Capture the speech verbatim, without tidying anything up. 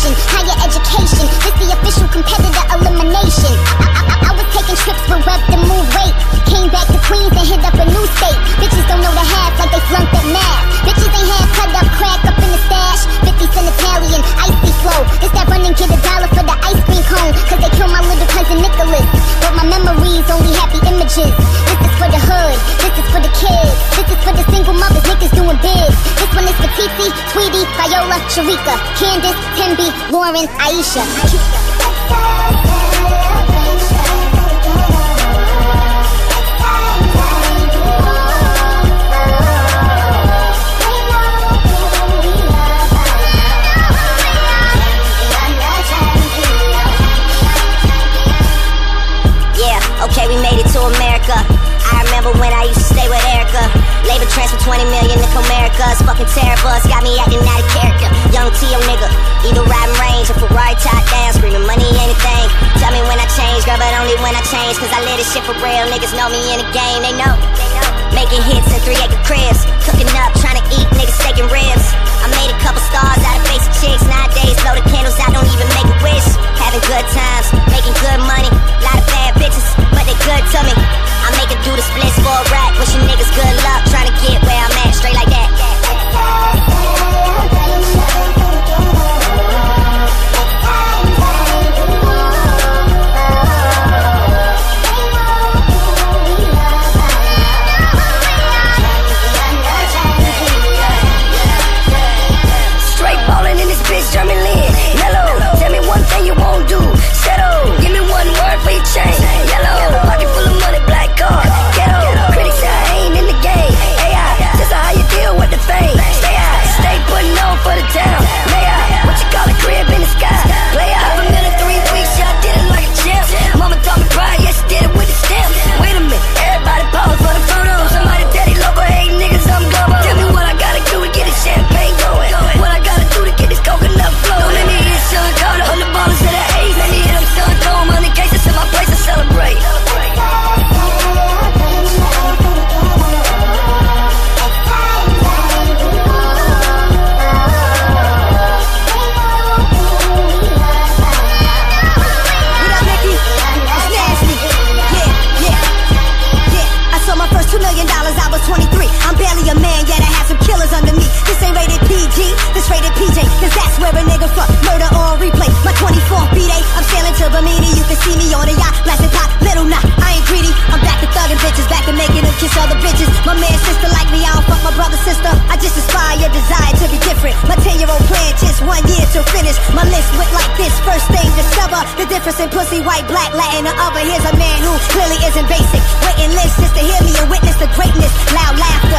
station, higher education. This the official competitor elimination. I, I, I, I was taking trips with Web to move weight. Came back to Queens and hit up a new state. Bitches don't know the half like they flunked at math. Bitches ain't half cut up, crack up in the stash. fifty cent Italian, icy flow. It's that run and get a dollar for the ice cream cone. Cause they killed my little cousin Nicholas. But my memories only happy images. This is for the hood, this is for the kids. This is for the single mothers, niggas doing big. This one is for Titi, Tweety, Viola, Sharika, Candace, Timby, Lauren, Aisha. Okay, we made it to America. I remember when I used to stay with Erica. Labor transfer twenty million to Comerica's. Fucking terror bus got me acting out of character. Young T O nigga, either riding range or Ferrari top down, screaming money ain't a thing. Tell me when I change, girl, but only when I change. Cause I live this shit for real. Niggas know me in the game, they know. Making hits in three acre cribs. Cooking up, trying to eat, niggas steaking ribs. I made a couple stars out of basic chicks. Nowadays, blow the candles out, don't even make a wish. Having good times, making good money. Lot of bad bitches, but they good to me. I make it do the splits for a rack. Wishing niggas good luck, trying to get where I'm at. Straight like that. Straight ballin' in this bitch, German Lynn. Mellow, tell me one thing you won't do. Settle, give me one word for your chain. Yellow, pocket full of money, black card. Ghetto, critics say I ain't in the game. A I, just how you deal with the fame. Stay out, stay putting on for the town. Lay out, what you call a crib in the sky. Play out, half a million three weeks, yeah, I did it like a champ. Mama taught me pride, yeah, she did it with the stamp. Wait a minute, everybody pause for the photo. Somebody daddy local, hey niggas, I'm global. Tell me what I gotta do to get this champagne going. What I gotta do to get this coconut flow. Don't let me hit Sean Carter on the ballers of the A's. Let me hit them Sean Dome on the cases in my place to celebrate. Two million dollars, I was twenty-three. I'm barely a man, yet I have some killers under me. This ain't rated P G, this rated P J. Cause that's where a nigga fuck, murder on replay. My twenty-fourth B-Day, I'm sailing to Bermuda. You can see me on a yacht, blasting pop, little nah, I ain't greedy. I'm back to thugging bitches, back to making them kiss other bitches. My man, sister like me, I don't fuck my brother, sister. I just inspire your desire to be different. My ten-year-old plan, just one year to finish. My list went like this, first thing, discover the difference in pussy, white, black, Latin, or other. Here's a man who clearly isn't basic. Waiting list just to hear me and witness the greatness. Loud laughter,